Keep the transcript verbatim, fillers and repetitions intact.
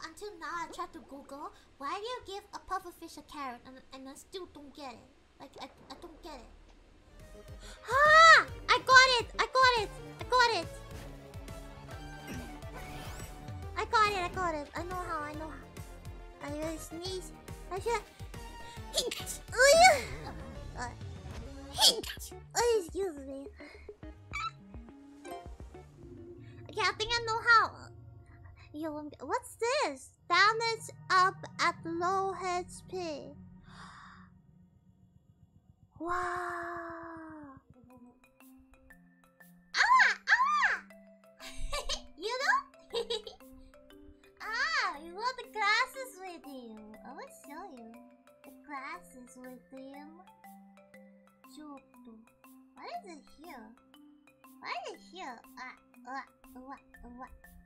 until now I tried to Google why do you give a pufferfish a carrot and, and I still don't get it. Like I, I don't get it. Ah! I got it! I got it! I got it! I got it, I got it. I know how, I know how. I really sneeze. I should hint. Oh yeah. Hint. Oh, excuse me. Okay, I think I know how. Yo, what's this? Damage up at low H P. Wow. Ah, ah. You know? Ah, you want the glasses with you. I will show you the glasses with him. What is it here? What is it here? Ah, uh, uh, uh, uh.